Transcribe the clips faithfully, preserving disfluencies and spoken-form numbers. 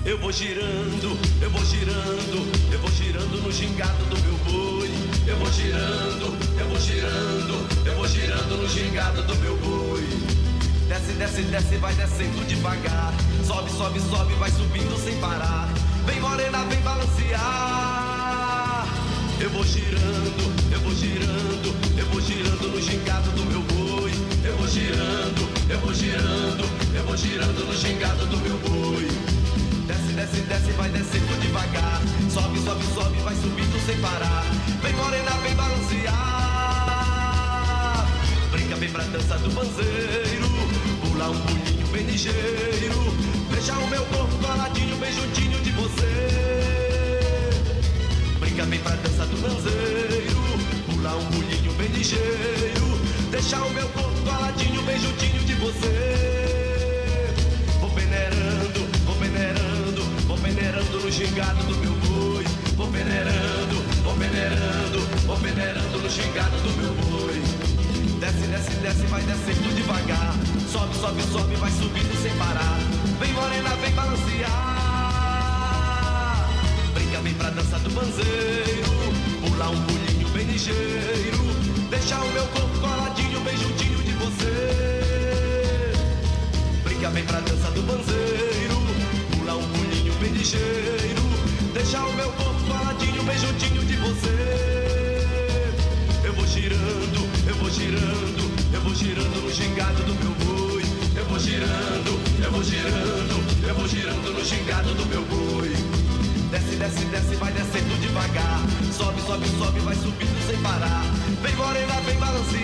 Eu vou girando, eu vou girando, eu vou girando no gingado do meu boi. Eu vou girando, eu vou girando, eu vou girando no gingado do meu boi. Desce, desce, desce, vai descendo devagar. Sobe, sobe, sobe, vai subindo sem parar. Vem morena, vem balancear. Eu vou girando, eu vou girando, eu vou girando no gingado do meu boi. Eu vou girando, eu vou girando, eu vou girando no gingado do meu boi. Desce, desce, desce, vai descendo devagar. Sobe, sobe, sobe, vai subindo sem parar. Vem morena, vem balancear. Brinca, vem pra dança do banzeiro. Pula um pulinho bem ligeiro. Deixa o meu corpo coladinho, bem juntinho de você. Brinca, vem pra dança do banzeiro. Pula um pulinho bem ligeiro. Deixa o meu corpo coladinho, bem juntinho de você. Vou peneirando, vou peneirando, vou peneirando no gingado do meu boi. Vou peneirando, vou peneirando, vou peneirando no gingado do meu boi. Desce, desce, desce, vai descendo devagar. Sobe, sobe, sobe, vai subindo sem parar. Vem morena, vem balancear. Brinca, vem pra dança do banzeiro. Pula um pulinho bem ligeiro. Deixa o meu corpo coladinho, bem juntinho de você. Brinca, vem pra dança do banzeiro. Pula um pulinho bem ligeiro. Deixa o meu corpo coladinho, bem juntinho de você. Eu vou girando, eu vou girando, eu vou girando no gingado do meu boi. Eu vou girando, eu vou girando, eu vou girando no gingado do meu boi. Desce, desce, desce, vai descendo devagar. Sobe, sobe, sobe, vai subindo sem parar. Vem morena, vem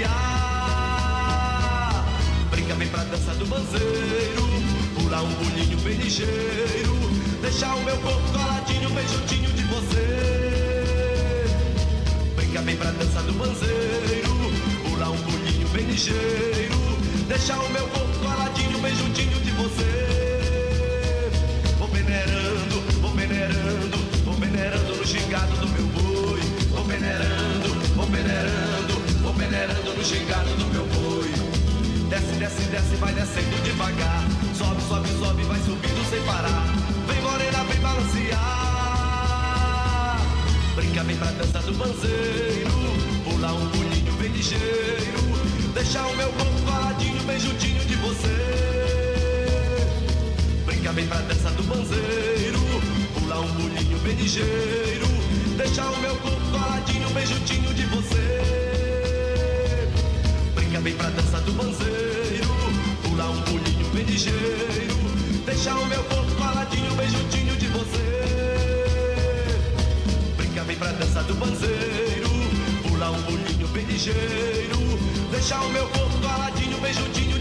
balancear. Brinca, vem pra dança do banzeiro. Pula um pulinho bem ligeiro. Deixa o meu corpo coladinho, bem juntinho de você. Brinca, vem pra dança do banzeiro. Pula um pulinho bem ligeiro. Deixa o meu corpo coladinho, bem juntinho de você. Vou peneirando, vou peneirando, vou peneirando no gingado do meu boi. Vou peneirando, vou peneirando, vou peneirando no gingado do meu boi. Desce, desce, desce, vai descendo devagar. Sobe, sobe, sobe, vai subindo sem parar. Vem morena, vem balancear. Brinca, vem pra dança do banzeiro. Pula um pulinho bem ligeiro. Deixa o meu corpo coladinho, bem juntinho de você. Brinca, vem pra dança do banzeiro. Pula um pulinho bem ligeiro. Deixa o meu corpo coladinho, bem juntinho de você. Brinca, vem pra dança do banzeiro. Pula um pulinho bem ligeiro. Deixa o meu corpo coladinho, bem juntinho de você. Brinca, vem pra dança do banzeiro. Pula um pulinho bem ligeiro. Deixa o meu corpo coladinho, bem juntinho